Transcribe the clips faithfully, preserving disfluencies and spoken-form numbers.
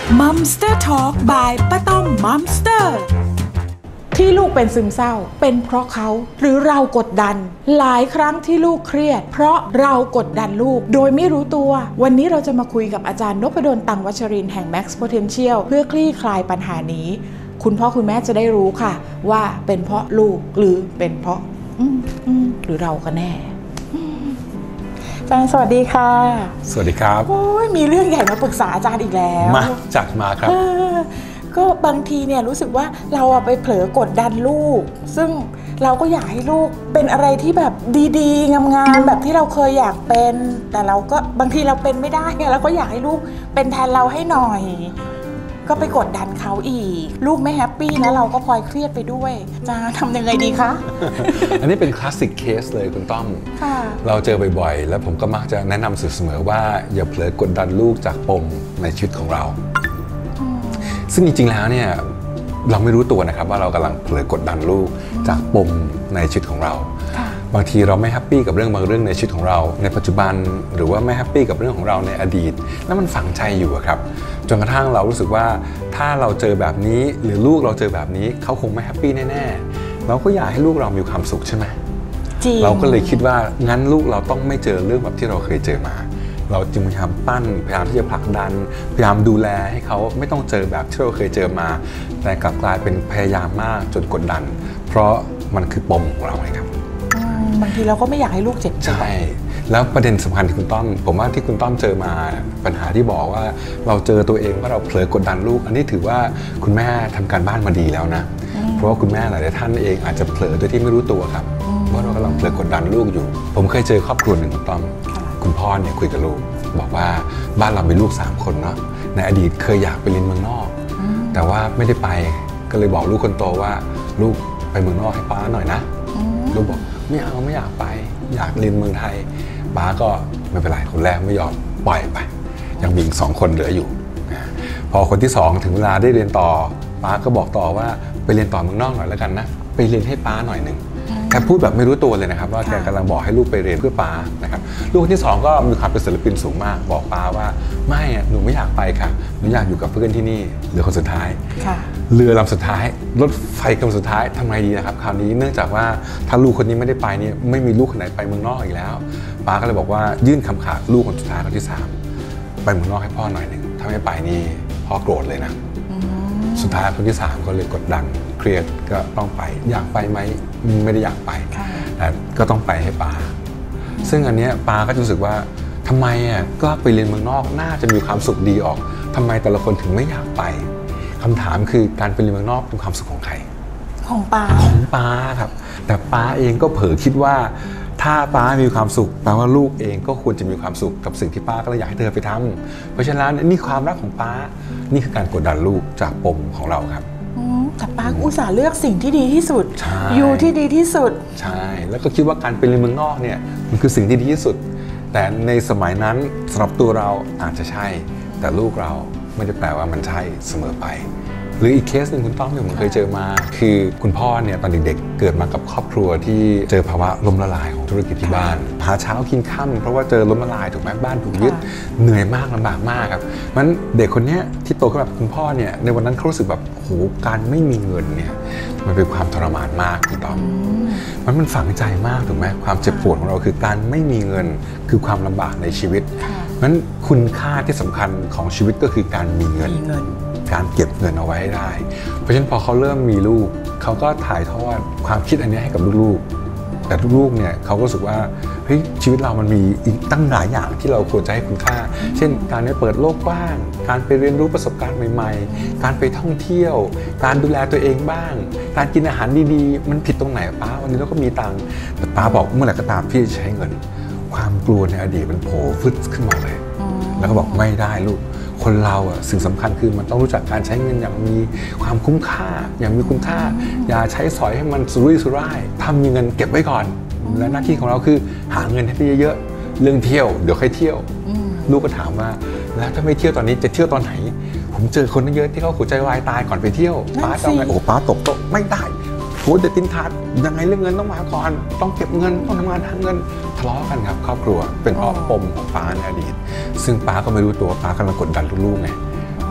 Mumster Talk by ป้าต้อม Mumster ที่ลูกเป็นซึมเศร้าเป็นเพราะเขาหรือเรากดดันหลายครั้งที่ลูกเครียดเพราะเรากดดันลูกโดยไม่รู้ตัววันนี้เราจะมาคุยกับอาจารย์นพดล ตังวัชรินทร์แห่ง Max Potential เพื่อคลี่คลายปัญหานี้คุณพ่อคุณแม่จะได้รู้ค่ะว่าเป็นเพราะลูกหรือเป็นเพราะอืมอืมหรือเรากันแน่อาจารย์สวัสดีค่ะสวัสดีครับโอ้ยมีเรื่องใหญ่มาปรึกษาอาจารย์อีกแล้วมาจัดมาครับก็บางทีเนี่ยรู้สึกว่าเราไปเผลอกดดันลูกซึ่งเราก็อยากให้ลูกเป็นอะไรที่แบบดีๆงามๆแบบที่เราเคยอยากเป็นแต่เราก็บางทีเราเป็นไม่ได้ไงเราก็อยากให้ลูกเป็นแทนเราให้หน่อยก็ไปกดดันเขาอีกลูกไม่แฮปปี้นะเราก็พลอยเครียดไปด้วยจะทำยังไงดีคะอันนี้เป็นคลาสสิกเคสเลยคุณต้อมเราเจอบ่อยๆแล้วผมก็มักจะแนะนำเสมอว่าอย่าเผลอกดดันลูกจากปมในชีวิตของเราซึ่งจริงๆแล้วเนี่ยเราไม่รู้ตัวนะครับว่าเรากำลังเผลอกดดันลูกจากปมในชีวิตของเราบางทีเราไม่แฮปปี้กับเรื่องบางเรื่องในชีวิตของเราในปัจจุบันหรือว่าไม่แฮปปี้กับเรื่องของเราในอดีตแล้วมันฝังใจอยู่ครับจนกระทั่งเรารู้สึกว่าถ้าเราเจอแบบนี้หรือลูกเราเจอแบบนี้เขาคงไม่แฮปปี้แน่ๆเราก็อยากให้ลูกเรามีความสุขใช่ไหมเราก็เลยคิดว่างั้นลูกเราต้องไม่เจอเรื่องแบบที่เราเคยเจอมาเราจึงพยายามปั้นพยายามที่จะผลักดันพยายามดูแลให้เขาไม่ต้องเจอแบบที่เราเคยเจอมาแต่กลับกลายเป็นพยายามมากจนกดดันเพราะมันคือปมของเราไงครับบางทีเราก็ไม่อยากให้ลูกเจ็บใช่แล้วประเด็นสำคัญที่คุณต้อมผมว่าที่คุณต้อมเจอมาปัญหาที่บอกว่าเราเจอตัวเองว่าเราเผลอกดดันลูกอันนี้ถือว่าคุณแม่ทำการบ้านมาดีแล้วนะเพราะว่าคุณแม่หลายท่านเองอาจจะเผลอโดยที่ไม่รู้ตัวครับว่าเรากำลังเผลอกดดันลูกอยู่ผมเคยเจอครอบครัวหนึ่งคุณต้อมคุณพ่อเนี่ยคุยกับลูกบอกว่าบ้านเรามีลูกสามคนเนาะในอดีตเคยอยากไปเรียนเมืองนอกแต่ว่าไม่ได้ไปก็เลยบอกลูกคนโตว่าลูกไปเมืองนอกให้ป้าหน่อยนะลูกบอกไม่เอาไม่อยากไปอยากเรียนเมืองไทยป้าก็ไม่เป็นไรคนแรกไม่ยอมปล่อยไปยังมีอีกสองคนเหลืออยู่พอคนที่สองถึงเวลาได้เรียนต่อป้าก็บอกต่อว่าไปเรียนต่อเมืองนอกหน่อยแล้วกันนะไปเรียนให้ป้าหน่อยหนึ่งแกพูดแบบไม่รู้ตัวเลยนะครับว่าแกกำลังบอกให้ลูกไปเรียนเพื่อป้านะครับลูกคนที่สองก็มีความเป็นศิลปินสูงมากบอกป้าว่าไม่หนูไม่อยากไปค่ะหนูอยากอยู่กับเพื่อนที่นี่เหลือคนสุดท้ายเรือลำสุดท้ายรถไฟลำสุดท้ายทำไงดีนะครับคราวนี้เนื่องจากว่าถ้าลูกคนนี้ไม่ได้ไปเนี่ยไม่มีลูกคนไหนไปเมืองนอกอีกแล้วป้าก็เลยบอกว่ายื่นคำขาดลูกคนสุดท้ายคนที่สามไปเมืองนอกให้พ่อหน่อยหนึ่งถ้าไม่ไปนี่พ่อโกรธเลยนะสุดท้ายคนที่สามก็เลยกดดันเครียดก็ต้องไปอยากไปไหมไม่ได้อยากไปแต่ก็ต้องไปให้ป้าซึ่งอันนี้ป้าก็รู้สึกว่าทำไมอ่ะก็ไปเรียนเมืองนอกน่าจะมีความสุขดีออกทำไมแต่ละคนถึงไม่อยากไปคำถามคือการไปเรียนเมืองนอกเป็นความสุขของใครของป้าของป้าครับแต่ป้าเองก็เผลอคิดว่าถ้าป้ามีความสุขแปลว่าลูกเองก็ควรจะมีความสุขกับสิ่งที่ป้าก็เลยอยากให้เธอไปทำเพราะฉะนั้นนี่ความรักของป้านี่คือการกดดันลูกจากปมของเราครับแต่ป้าอุตส่าห์เลือกสิ่งที่ดีที่สุดอยู่ที่ดีที่สุดใช่แล้วก็คิดว่าการไปเรียนเมืองนอกเนี่ยมันคือสิ่งที่ดีที่สุดแต่ในสมัยนั้นสำหรับตัวเราอาจจะใช่แต่ลูกเราไม่ได้แปลว่ามันใช่เสมอไปหรืออีกเคสหนึ่งคุณต้อมที่ผมเคยเจอมาคือคุณพ่อเนี่ยตอนเด็กๆเกิดมากับครอบครัวที่เจอภาวะล้มละลายของธุรกิจที่บ้านหาเช้ากินค่ำเพราะว่าเจอล้มละลายถูกไหมบ้านถูกยึดเหนื่อยมากลำบากมากครับมันเด็กคนนี้ที่โตขึ้นแบบคุณพ่อเนี่ยในวันนั้นเขารู้สึกแบบโหการไม่มีเงินเนี่ยมันเป็นความทรมานมากคุณต้อมมันมันฝังใจมากถูกไหมความเจ็บปวดของเราคือการไม่มีเงินคือความลำบากในชีวิตนั้นคุณค่าที่สำคัญของชีวิตก็คือการมีเงินการเก็บเงินเอาไว้ให้ได้เพราะฉะนั้นพอเขาเริ่มมีลูกเขาก็ถ่ายทอดความคิดอันนี้ให้กับลูกๆแต่ลูกๆเนี่ยเขาก็รู้สึกว่าเฮ้ยชีวิตเรามันมีอีกตั้งหลายอย่างที่เราควรจะให้คุณค่าเช่นการไปเปิดโลกกว้างการไปเรียนรู้ประสบการณ์ใหม่ๆการไปท่องเที่ยวการดูแลตัวเองบ้างการกินอาหารดีๆมันผิดตรงไหนป้าวันนี้เราก็มีตังค์แต่ป้าบอกเมื่อไหร่ก็ตามพี่จะใช้เงินความกลัวในอดีตมันโผล่ฟึดขึ้นมาเลยแล้วก็บอกไม่ได้ลูกคนเราอ่ะสิ่งสำคัญคือมันต้องรู้จักการใช้เงินอย่างมีความคุ้มค่าอย่างมีคุณค่าอย่าใช้สอยให้มันสุรุ่ยสุร่ายถ้ามีเงินเก็บไว้ก่อนและหน้าที่ของเราคือหาเงินให้ได้เยอะๆเรื่องเที่ยวเดี๋ยวค่อยเที่ยวลูกก็ถามว่าแล้วถ้าไม่เที่ยวตอนนี้จะเที่ยวตอนไหนผมเจอคนเยอะที่เขาหัวใจวายตายก่อนไปเที่ยวป้าจะไงโอ้ป้าตกโต๊ะไม่ได้โหเด็ดตินทัดยังไงเรื่องเงินต้องมาก่อนต้องเก็บเงินต้องทำงานหาเงินทะเลาะกันครับครอบครัวเป็นเพราะปมของป้าในอดีตซึ่งป้าก็ไม่รู้ตัวป้ากำลังกดดันลูกๆไงพ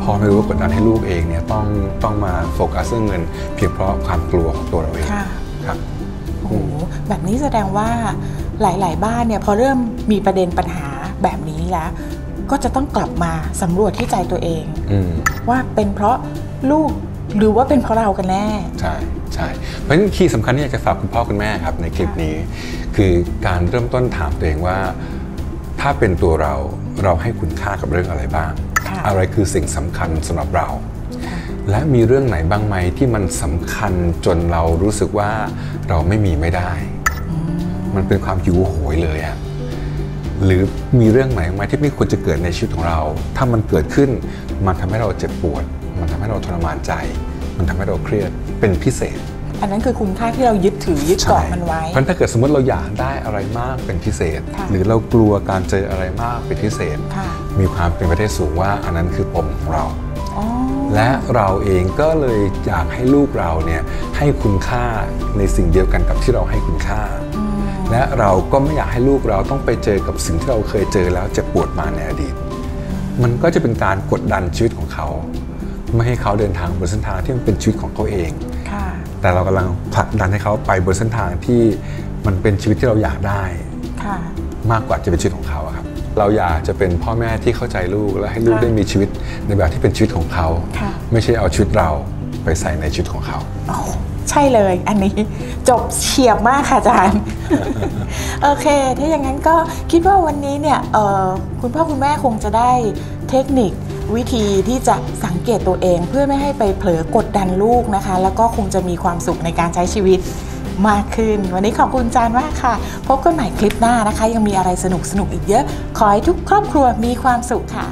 พ่อไม่รู้ว่ากดดันให้ลูกเองเนี่ยต้องต้องมาโฟกัสเรื่องเงินเพียงเพราะความกลัวของตัวเราเองครับโอ้โหแบบนี้แสดงว่าหลายๆบ้านเนี่ยพอเริ่มมีประเด็นปัญหาแบบนี้แล้วก็จะต้องกลับมาสำรวจที่ใจตัวเองว่าเป็นเพราะลูกหรือว่าเป็นเพราะเรากันแน่ใช่ใช่เพราะฉะนั้นคีย์สำคัญที่อยากจะฝากคุณพ่อคุณแม่ครับในคลิปนี้คือการเริ่มต้นถามตัวเองว่าถ้าเป็นตัวเราเราให้คุณค่ากับเรื่องอะไรบ้างอะไรคือสิ่งสำคัญสำหรับเราและมีเรื่องไหนบ้างไหมที่มันสำคัญจนเรารู้สึกว่าเราไม่มีไม่ได้มันเป็นความหิวโหยเลยอะหรือมีเรื่องไหนไหมที่ไม่ควรจะเกิดในชีวิตของเราถ้ามันเกิดขึ้นมันทำให้เราเจ็บปวดมันทำให้เราทรมานใจมันทำให้เราเครียดเป็นพิเศษอันนั้นคือคุณค่าที่เรายึดถือยึดเกาะมันไว้เพราะถ้าเกิดสมมติเราอยากได้อะไรมากเป็นพิเศษหรือเรากลัวการเจออะไรมากเป็นพิเศษมีความเป็นไปได้สูงว่าอันนั้นคือปมของเราและเราเองก็เลยอยากให้ลูกเราเนี่ยให้คุณค่าในสิ่งเดียวกันกับที่เราให้คุณค่าและเราก็ไม่อยากให้ลูกเราต้องไปเจอกับสิ่งที่เราเคยเจอแล้วเจ็บปวดมาในอดีตมันก็จะเป็นการกดดันชีวิตของเขาไม่ให้เขาเดินทางบนเส้นทางที่มันเป็นชีวิตของเขาเองแต่เรากำลังผลักดันให้เขาไปบนเส้นทางที่มันเป็นชีวิตที่เราอยากได้มากกว่าจะเป็นชีวิตของเขาครับเราอยากจะเป็นพ่อแม่ที่เข้าใจลูกและให้ลูกได้มีชีวิตในแบบที่เป็นชีวิตของเขาไม่ใช่เอาชีวิตเราไปใส่ในชีวิตของเขาใช่เลยอันนี้จบเฉียบมากค่ะอาจารย์ โอเคถ้าอย่างนั้นก็คิดว่าวันนี้เนี่ยคุณพ่อคุณแม่คงจะได้เทคนิควิธีที่จะสังเกตตัวเองเพื่อไม่ให้ไปเผลอกดดันลูกนะคะแล้วก็คงจะมีความสุขในการใช้ชีวิตมากขึ้นวันนี้ขอบคุณอาจารย์มากค่ะพบกันใหม่คลิปหน้านะคะยังมีอะไรสนุกสนุกอีกเยอะขอให้ทุกครอบครัวมีความสุขค่ะ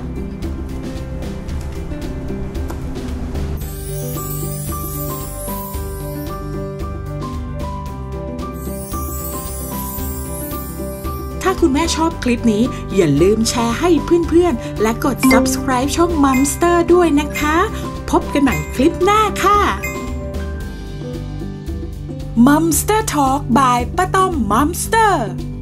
ถ้าคุณแม่ชอบคลิปนี้อย่าลืมแชร์ให้เพื่อนๆและกด ซับสไครบ์ ช่อง Momster ด้วยนะคะพบกันใหม่คลิปหน้าค่ะ Momster Talk by ป้าต้อม Momster